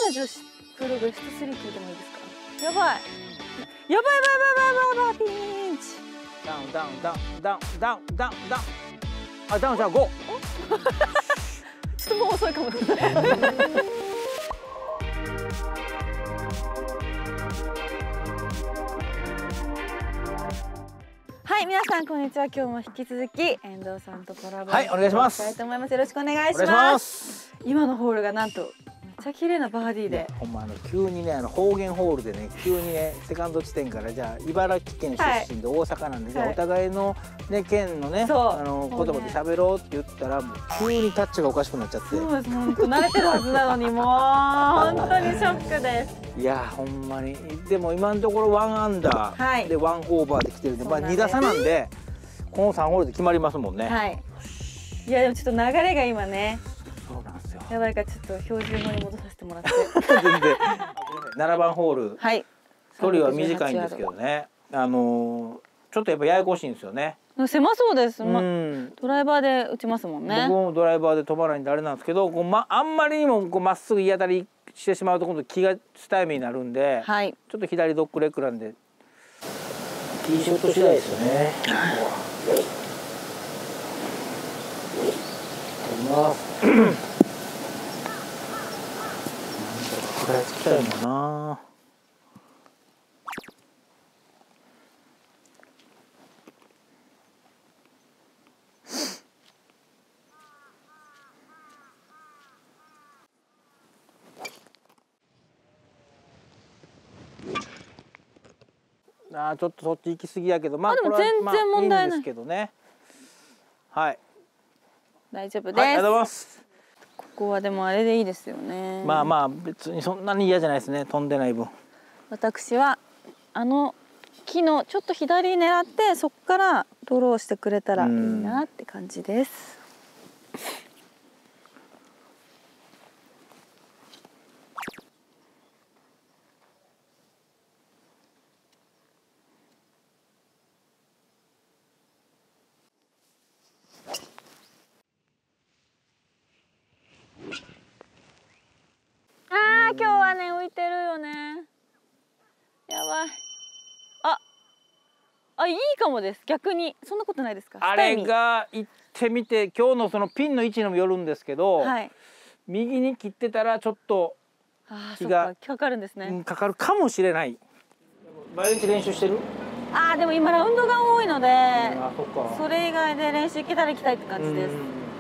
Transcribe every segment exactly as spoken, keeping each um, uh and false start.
な女子プロベストスリー聞いてもいいですか？やばいやばいやばいやばいやばいやばい、ピンチ。 ダウンダウンダウンダウンダウンダウンダウン。あ、ダウンじゃあご。 ちょっともう遅いかもですね。はい、皆さんこんにちは。今日も引き続き遠藤さんとコラボはいお願いしますしたいと思います。よろしくお願いしお願いしま。 ますす。 今のホールがなんとめっちゃ綺麗なバーディーで、 ほんまあの急にね、あの方言ホールでね、急にねセカンド地点からじゃあ茨城県出身で大阪なんで、じゃあはいお互いのね県のね、 そうあの言葉で喋ろうって言ったらもう急にタッチがおかしくなっちゃって。 そうです。本当慣れてるはずなのにもう本当にショックです。 いやほんまにでも今のところワンアンダはいーでワンオーバーで来てるんで、まあそうなんですに打差なんでこのさんホールで決まりますもんね。 はい。いやでもちょっと流れが今ね、 そうなんですよ。 やばいからちょっと標準語に戻させてもらって。 全然。ななばんホール、 はい。 距離は短いんですけどね。あのーちょっとやっぱややこしいんですよね。 狭そうです。ま、 うん。 ドライバーで打ちますもんね。 僕もドライバーで飛ばないんであれなんですけど、こうまあんまりにもこうまっすぐ行き当たりしてしまうと今度気がスタイミーになるんで、 はい。 ちょっと左ドッグレッグなんで。ティーショット次第ですよね。まあ、食らいつきたいもんな。あーちょっとそっち行き過ぎやけど、まああでもこれは全然問題ないまあいいんですけどね。はい。 大丈夫です。 はい、ありがとうございます。 ここはでもあれでいいですよね。 まあまあ別にそんなに嫌じゃないですね。飛んでない分。 私はあの木のちょっと左狙ってそこからドローしてくれたらいいなって感じです。あー今日はね浮いてるよね。やばい。あ、あいいかもです。逆にそんなことないですか？ あれが行ってみて今日のそのピンの位置にもよるんですけど、 はい、 右に切ってたらちょっと気がかかるんですね、 うん、かかるかもしれない。毎日練習してる？ あーでも今ラウンドが多いので、 あ、そっか。 それ以外で練習行けたら行きたいって感じです。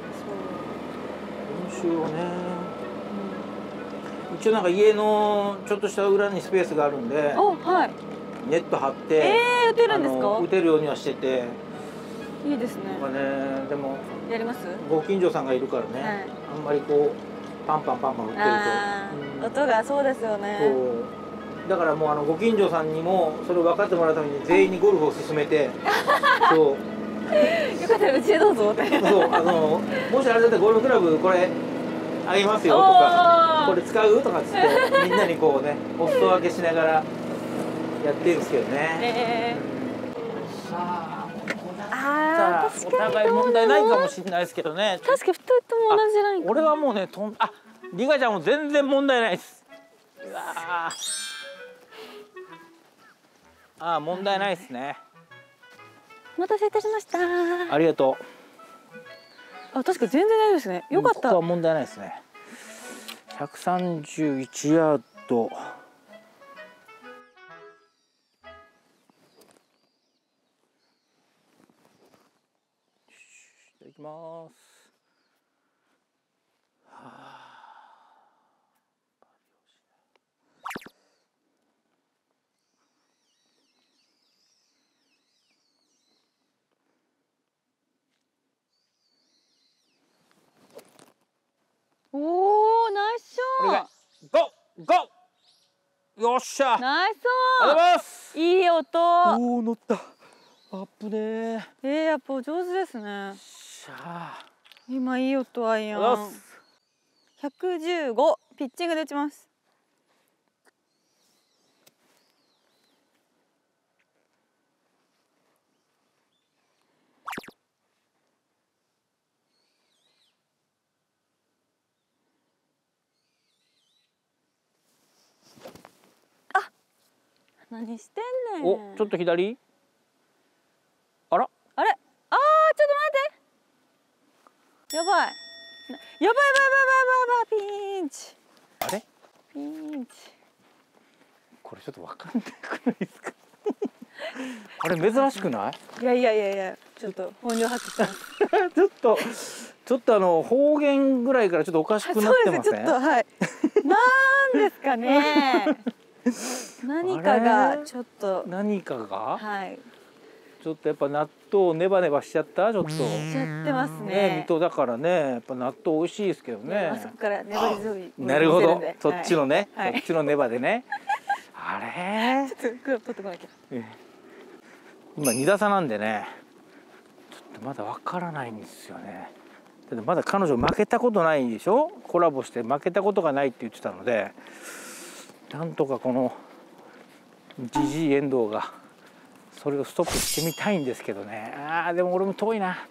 そう練習をね、うん、一応なんか家のちょっとした裏にスペースがあるんで、 お、はい、 ネット張って、 えー、打てるんですか？ 打てるようにはしてて、 いいですね。 なんかね、でもやります？ ご近所さんがいるからね、はい、あんまりこうパンパンパンパン打ってると、 うん、音がそうですよね。 だからもうあのご近所さんにもそれを分かってもらうために全員にゴルフを勧めてそうよかったらうちへどうぞってそうあのもしあれだったらゴルフクラブこれあげますよとかこれ使うとかっつってみんなにこうねお裾分けしながらやってるんですけどね、えー、さああお互い問題ないかもしれないですけどね。 確かにふたりとも同じライン。 俺はもうねとんあリカちゃんも全然問題ないです。うわああ問題ないですね。 お待たせいたしました。 ありがとう。あ確かに全然大丈夫ですね。よかった。 ここは問題ないですね。ひゃくさんじゅういちヤード。いただきます。はあおお、ナイスショット。 ゴーゴー。よっしゃ。 ナイスオン。ありがとうございます。 いい音。 おお乗った。アップねー。 えー、やっぱお上手ですね。 しゃー。 今いい音アイアン。ひゃくじゅうごピッチングで打ちます。 何してんねん。 お、ちょっと左。あら。 あれ、あー、ちょっと待って。やばい。やばいやばいやばいやばいやばい、ピンチ。 あれ。 ピンチ。 これちょっとわかんなくないですか。あれ珍しくない？ いやいやいやいや、ちょっと本領発揮してます。 ちょっとちょっとあの方言ぐらいからちょっとおかしくなってません？ そうです、ちょっとはい。なんですかね。何かがちょっと。 何かが？ はい。 ちょっとやっぱ納豆ネバネバしちゃった？ちょっと。しちゃってますね。 ね、水戸だからね、やっぱ納豆美味しいですけどね。 あそこから粘り強い。 なるほど。そっちのね、 はい、 そっちのネバでね。あれ？ ちょっと黒取ってこなきゃ。 今に打差なんでね、ちょっとまだわからないんですよね。だってまだ彼女負けたことないでしょ。コラボして負けたことがないって言ってたので、なんとかこのジジイ遠藤がそれをストップしてみたいんですけどね。あーでも俺も遠いな。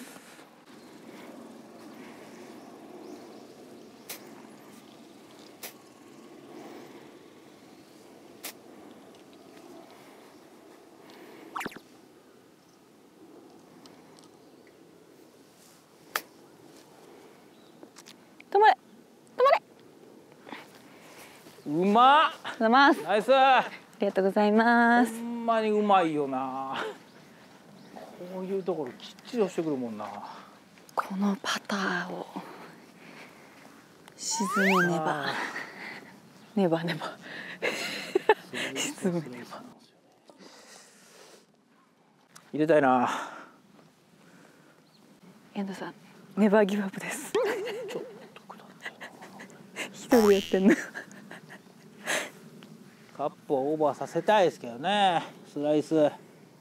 止まれ止まれ。 うまっ。 ございます。 ナイス。 ありがとうございます。 ほんまにうまいよな。こういうところきっちり押してくるもんな。 このパターを沈むねばねばねば沈むねば入れたいな。 遠藤さん、ネバーギブアップです。 ちょっと下って一人やってんの。 カップをオーバーさせたいですけどね。スライス。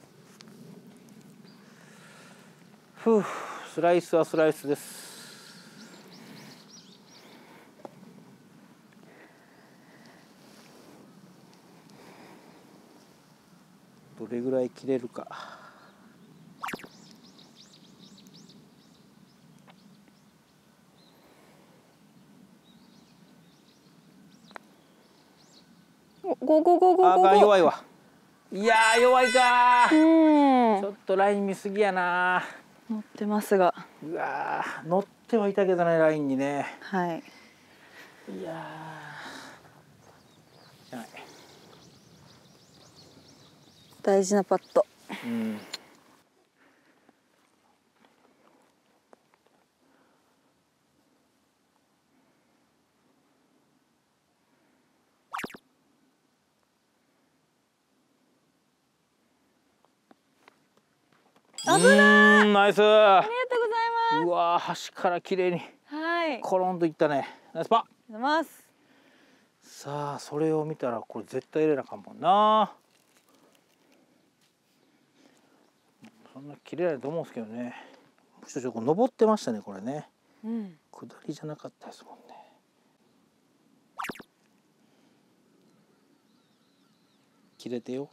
ふう、スライスはスライスです。どれぐらい切れるか。 ゴゴゴゴゴあゴ。 かん、弱いわ。いやー弱いかー。 うん。 ちょっとライン見すぎやな。 乗ってますが。 うわー、乗ってはいたけどね、ラインにね。 はい。 いやー。はい。 大事なパット。 うん。 危ない。 ナイス。 ありがとうございます。 うわー、端から綺麗にはい。 コロンといったね。ナイスパ。 ありがとうございます。 さあそれを見たらこれ絶対入れなあかんもんな。そんな切れないと思うんですけどね。むしろちょっと登ってましたねこれね。 うん。 下りじゃなかったですもんね。切れてよ。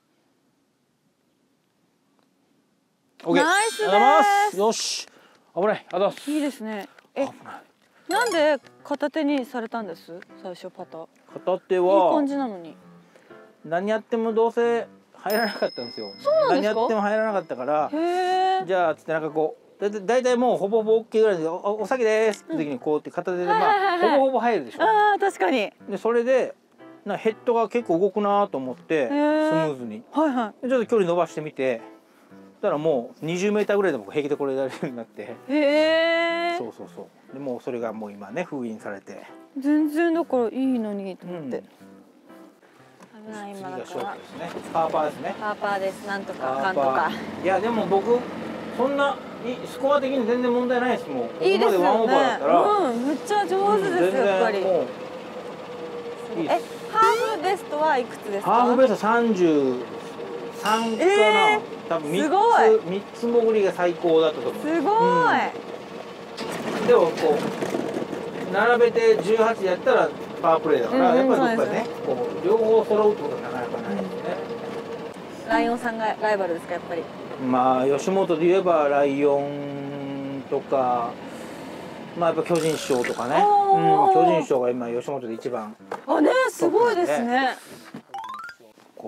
オッケー。 ナイスです。 ありがとうございます。よし。危ない。ありがとうございます。 いいですね。え、 危ない。 なんで片手にされたんです？最初パター。 片手いいは感じなのに。 何やってもどうせ入らなかったんですよ。 そうなんですか？ 何やっても入らなかったから。 へえ。 じゃあつってなんかこうだいだいたいもうほぼほぼ OK ぐらいで お, お先ですって時にこうって片手でまあほぼほぼ入るでしょ。 ああ確かに。 でそれでなヘッドが結構動くなと思ってスムーズに。 はいはい。 でちょっと距離伸ばしてみて。そしたらもうにじゅうメーターぐらいで僕平気でこれやれるようになって。 へえ。 そうそうそう。でもうそれがもう今ね封印されて。 全然だからいいのにと思って。 うん、 危ない今だから。 次がショートですね。パーパーですね。 パーパーです。なんとかかんとか。 いやでも僕そんないスコア的に全然問題ないですもん。 いいですよね。 ここまでワンオーバーだったら。 うん、めっちゃ上手です、うん、やっぱり。 もういいえ、ハーフベストはいくつですか？ ハーフベストさんじゅうさんかな。えー、多分みっつみっつ潜りが最高だったと思う。 すごい。 うん、でもこう並べてじゅうはちやったらパワープレイだから、うんうん、やっぱりどっかね、こう両方揃うってことはなかなかないですね。 ライオンさんがライバルですかやっぱり。 まあ吉本で言えばライオンとか、まあやっぱ巨人師匠とかね。うん、巨人師匠が今吉本で一番。 あね、すごいですね。 こ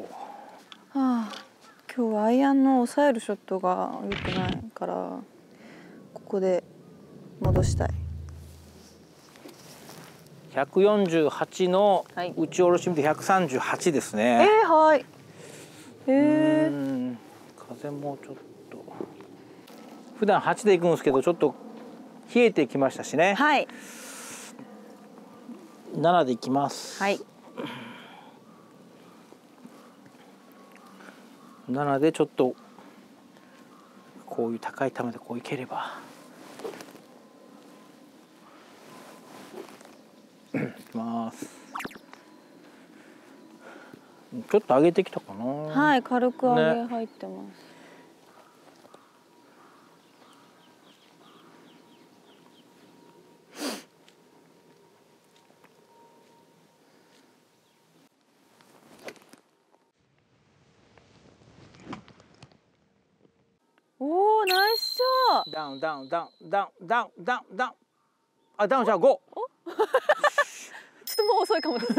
あ、今日はアイアンの抑えるショットが良くないからここで戻したい。 ひゃくよんじゅうはちの打ち下ろし見てひゃくさんじゅうはちですね。 えー、はい。へえ。 風もちょっと普段はちで行くんですけどちょっと冷えてきましたしね。 はい。 ななで行きます。 はい。 ななでちょっとこういう高い球でこういければいきます。ちょっと上げてきたかな。 はい、軽く上げ入ってます。ね、おお、ナイスショー。 ダウンダウンダウンダウンダウンダウンダウン。あ、ダウンじゃあご。 ちょっともう遅いかもです。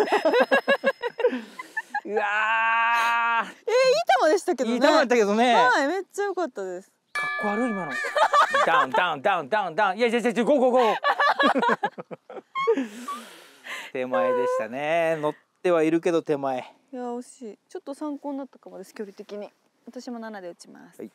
うわー。えー、いい球でしたけどね。 いい球だったけどね。 はい、めっちゃ良かったです。 かっこ悪い今の。ダウンダウンダウンダウンダウン。いやいやいや、ゴーゴーゴー。手前でしたね。乗ってはいるけど手前。 いや惜しい。ちょっと参考になったかもです、距離的に。私もななで打ちます。はい。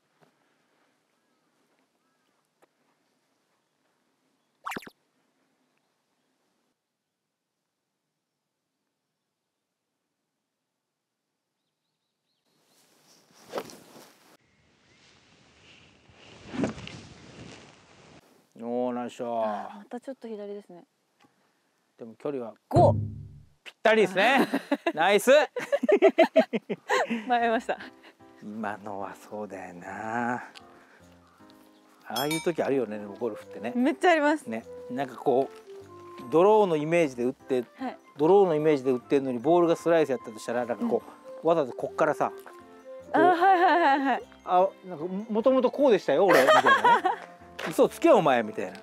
おお、ナイスショー。 またちょっと左ですね。 でも距離はご。 ぴったりですね。ナイス。 迷いました。 今のはそうだよな。ああいう時あるよね、でもゴルフってね。 めっちゃあります。 ね、なんかこうドローのイメージで打って、 はい、 ドローのイメージで打ってるのにボールがスライスやったとしたら、なんかこう、うん、わざとこっからさ。 あ、はいはいはいはい。 あ、なんかもともとこうでしたよ、俺みたいなね。嘘つけお前みたいな。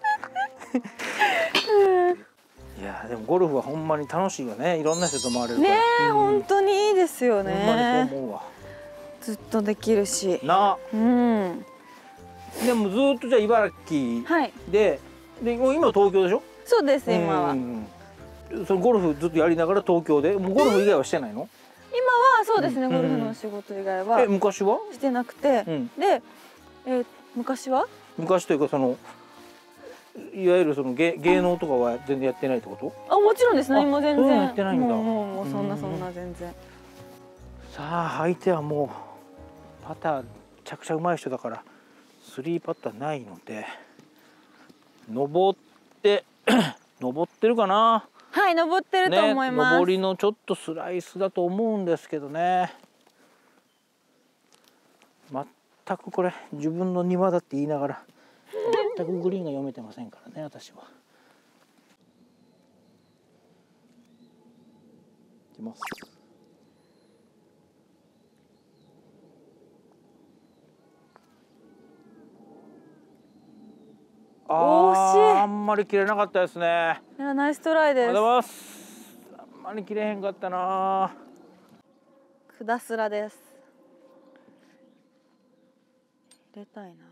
いやでもゴルフはほんまに楽しいよね。いろんな人と回れるから。 ねえ、本当にいいですよね。 ほんまにそう思うわ。 ずっとできるし。 な。 うん。 でもずっとじゃあ茨城で、はい、でもう今東京でしょ。 そうです今は。 そのゴルフずっとやりながら東京で、もうゴルフ以外はしてないの？ 今はそうですね、うん、ゴルフの仕事以外は。 え、昔は？ してなくて、うん、で、えー、昔は？ 昔というかそのいわゆるその芸芸能とかは全然やってないってこと？ あ、もちろんです。何も全然やってないんだ。 もうもうもうそんなそんな全然。 さあ相手はもうパターめちゃくちゃ上手い人だからスリーパットはないので、登って登ってるかな。 はい、登ってると思います。 ね、登りのちょっとスライスだと思うんですけどね。全くこれ自分の庭だって言いながら全くグリーンが読めてませんからね、私は。いきます。あー、あんまり切れなかったですね。 いや、ナイストライです。 ありがとうございます。あんまり切れへんかったな。 くだすらです。入れたいな。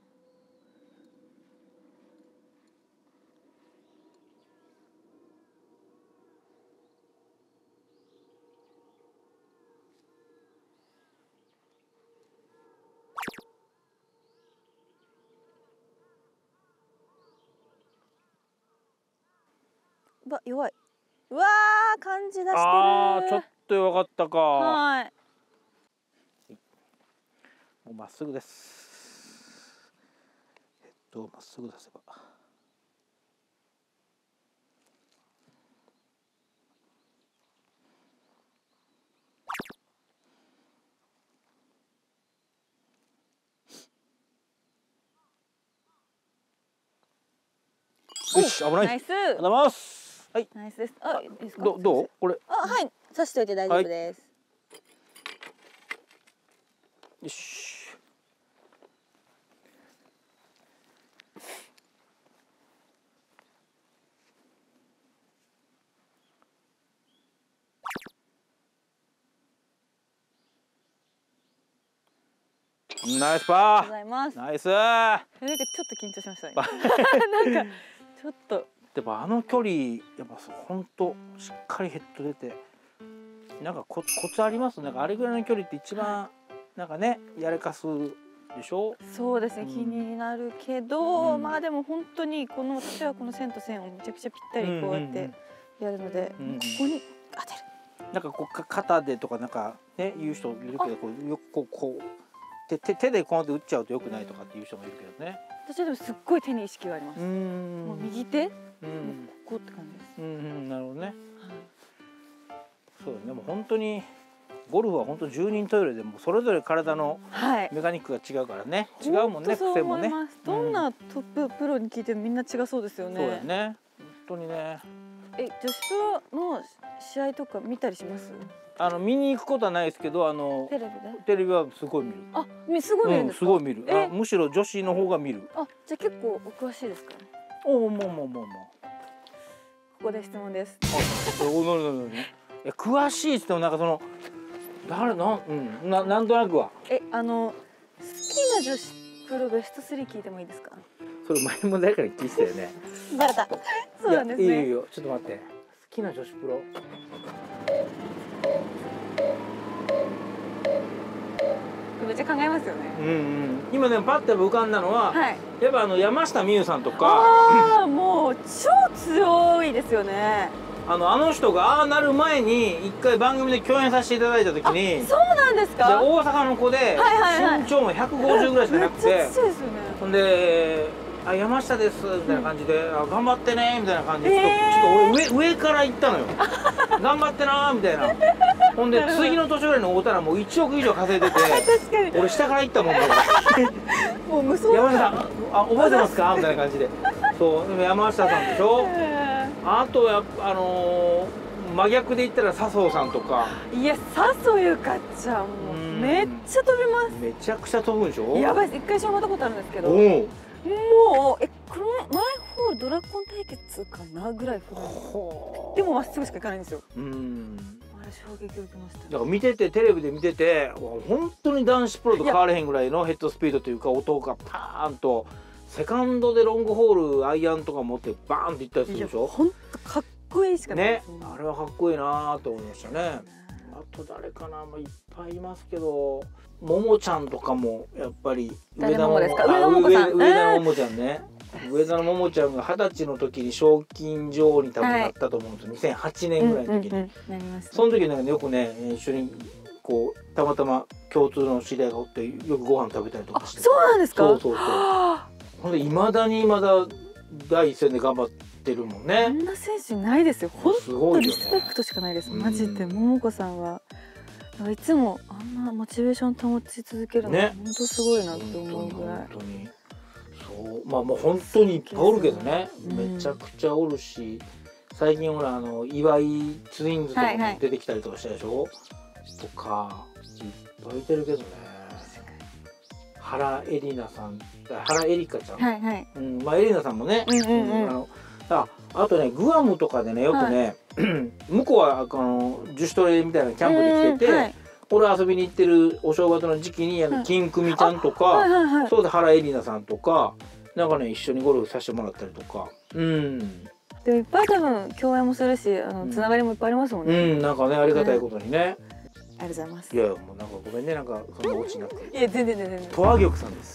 うわ、弱い。うわー、感じ出してる。 あー、ちょっと弱かったか。 はい。 もうまっすぐです。ヘッドをまっすぐ出せば。よし、危ない。 ナイス。 ありがとうございます。はい。 ナイスです。あ、いいですか。 ど、どう、これ。 あ、はい。刺しておいて大丈夫です。はい、 よし。 ナイスパありがとうございます。 ー。ナイス。 なんかちょっと緊張しましたね。なんかちょっと。 でもあの距離やっぱ本当しっかりヘッド出て、なんかココツあります？なんかあれぐらいの距離って一番なんかねやらかすでしょ。 そうですね、うん、気になるけど、うん、まあでも本当にこの私はこの線と線をめちゃくちゃぴったりこうやってやるので、うんうんうん、ここに当てる。 なんかこう肩でとかなんかね言う人いるけど、こうよくこうこう手手手でこうやって打っちゃうとよくないとかっていう人もいるけどね。 私はでもすっごい手に意識があります。もう右手、うん、ここって感じです。 うんうん、なるほどね。はい、そうだね。もう本当にゴルフは本当じゅうにんトイレでもそれぞれ体のメカニックが違うからね、はい、違うもんね、癖もね。 どんなトッププロに聞いてもみんな違そうですよね。 そうだよね、本当にね。 え、女子プロの試合とか見たりします？ あの見に行くことはないですけど、あのテレビでテレビはすごい見る。 あ、すごい見るんですか？ うん、すごい見る。あ、むしろ女子の方が見る。 あ、じゃあ結構お詳しいですか？ おお、もうもうもうもう。 ここで質問です。 あ、おなななな。いや詳しいって言ってもなんかその誰なんうんななんとなくは。 え、あの好きな女子プロベストスリー聞いてもいいですか？ それ前も誰かに聞いてたよね。 バレた。そうなんですね。 いいよいいよ、ちょっと待って。好きな女子プロ。 めっちゃ考えますよね。 うんうん。今でもパッて浮かんだのは、はい、やっぱあの山下美夢さんとか。 ああ、もう超強いですよね。 あのあの人がああなる前に一回番組で共演させていただいた時に。 そうなんですか。 大阪の子で身長もひゃくごじゅうぐらいしかなくて。 めっちゃ強いですよね。 ほんで。あ、山下ですみたいな感じで、あ、頑張ってねみたいな感じで、ちょっと俺上上から行ったのよ。頑張ってなみたいな。ほんで次の年ぐらいの会うたらもういちおく以上稼いでて、俺下から行ったもんね。 もう無双。 山下さん、あ、覚えてますかみたいな感じで。そう、でも山下さんでしょ。あとやっぱあのー、真逆で言ったら笹生さんとか。 いや、笹生ゆかちゃんもめっちゃ飛びます。 めちゃくちゃ飛ぶんでしょ。 やばいです。一回しまったことあるんですけど。もうえこの前ホールドラコン対決かなぐらい振る。でもまっすぐしかいかないんですよ。うん。あれ衝撃を受けました。 だから見ててテレビで見てて本当に男子プロと変われへんぐらいのヘッドスピードというか音がパーンとセカンドでロングホールアイアンとか持ってバーンっていったりするでしょ。 本当かっこいいしかないですね。あれはかっこいいなと思いましたね。あと誰かな、まあ、いっぱいいますけど。ももちゃんとかもやっぱり上田桃ですか？上田桃さん。 上田のももちゃんね。上田のももちゃんが二十歳の時に賞金女王に多分なったと思うんですよ。にせんはちねんぐらいの時に。その時なんかよくね一緒にこうたまたま共通の知り合いがおってよくご飯食べたりとかして。 そうなんですか？ そうそうそう。ほんで未だにまだ第一線で頑張ってるもんね。 あんな選手ないですよ。本当リスペクトしかないです。マジで桃子さんは。いつもあんなモチベーション保ち続けるの本当すごいなって思うぐらい。 本当にそう、まあもう本当にいっぱいおるけどね、めちゃくちゃおるし、最近ほらあの岩井ツインズとかも出てきたりとかしたでしょ。とかいっぱいいてるけどね。原エリナさん、原エリカちゃん、はいはい、うん、まあエリナさんもね、うんうんうん、あのああとねグアムとかでねよくね、はい、向こうはあの自主トレみたいなキャンプで来てて、はい、俺遊びに行ってるお正月の時期にあの金久美ちゃんとか、はいはいはい、そうで原エリナさんとかなんかね一緒にゴルフさせてもらったりとか、うん。 でもいっぱい多分共演もするし、あのつながりもいっぱいありますもんね。 うん、なんかねありがたいことにね。 ありがとうございます。 いやもうなんかごめんね、なんかそんなオチなく。 いや全然全然。 トワギョクさんです。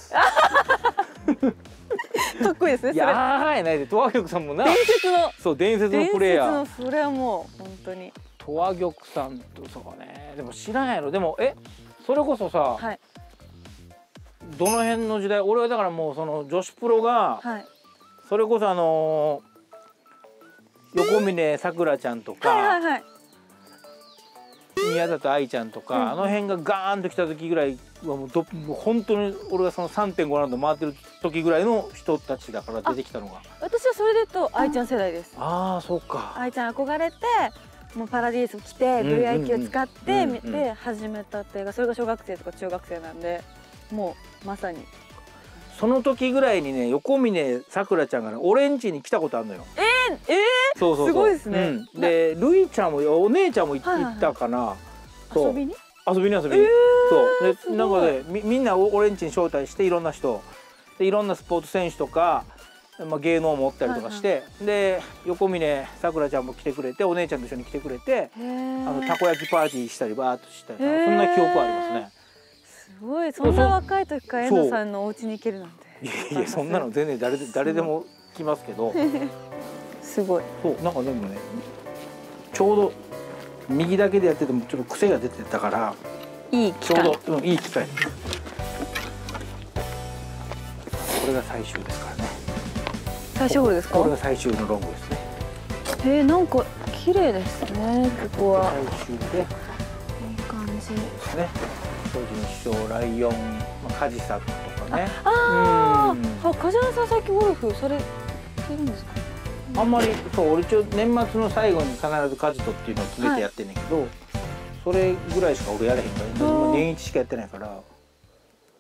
かっこいいですね。 いやーないでトワギョクさんもな。 伝説の。 そう伝説のプレイヤー。 伝説のそれはもう本当に。 トワギョクさんとそうね。でも知らんやろ。でもえそれこそさ。はい。どの辺の時代？俺はだからもうその女子プロが。はい。それこそあのー、横峯さくらちゃんとか。はいはいはい。宮里藍ちゃんとか、うん、あの辺がガーンと来た時ぐらいはもうどもう本当に俺がその さんてんご ラウンド回ってる時ぐらいの人たちだから出てきたのが私はそれで言うと藍ちゃん世代です。 ああそうか。 藍ちゃん憧れてもうパラディース来て ブイアイキュー 使って見て始めたっていうかそれが小学生とか中学生なんでもうまさにその時ぐらいにね横峯さくらちゃんがね俺ん家に来たことあるのよ。 えー、えー、そうそうそうすごいですね。 うん、でるいちゃんもお姉ちゃんも行ったかな。 遊びに遊びに遊びに。えそうでなんかね み, みんな俺んちに招待していろんな人でいろんなスポーツ選手とか、まあ、芸能もおったりとかして、はいはい、で横峯さくらちゃんも来てくれてお姉ちゃんと一緒に来てくれてあのたこ焼きパーティーしたりバーッとしたりそんな記憶ありますね。 すごいそんな若い時から遠藤さんのお家に行けるなんて。 いやいやそんなの全然誰で誰でも来ますけどすごいそうなんかでもねちょうど右だけでやっててもちょっと癖が出てたからいい機会ちょうど、うん、いい機会これが最終ですからね。 最終ホールですか？ これが最終のロングですね。 えー、なんか綺麗ですねここは。 最終でいい感じですね。巨人賞ライオン、まあ、カジサとかね。 ああ、あ、梶原さん最近ゴルフされてるんですか？ あんまりそう俺一応年末の最後に必ずカジトっていうのを決めてやってんねんけど、はい、それぐらいしか俺やれへんから今年一しかやってないから。